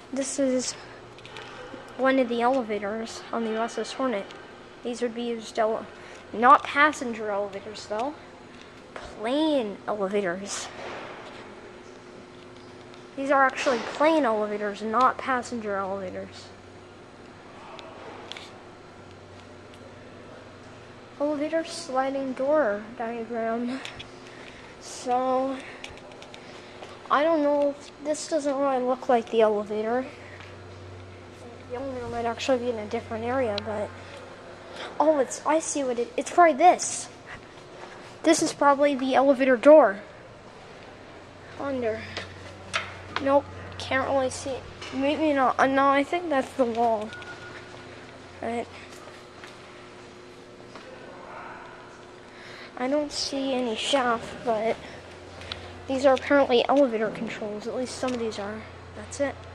This is one of the elevators on the USS Hornet. These would be used not passenger elevators though, plane elevators. These are actually plane elevators, not passenger elevators. Elevator sliding door diagram. So, I don't know if this doesn't really look like the elevator. The elevator might actually be in a different area, but oh, I see what it's probably this. This is probably the elevator door. Under. Nope, can't really see it. Maybe not. No, I think that's the wall. Right. I don't see any shaft, but these are apparently elevator controls. At least some of these are. That's it.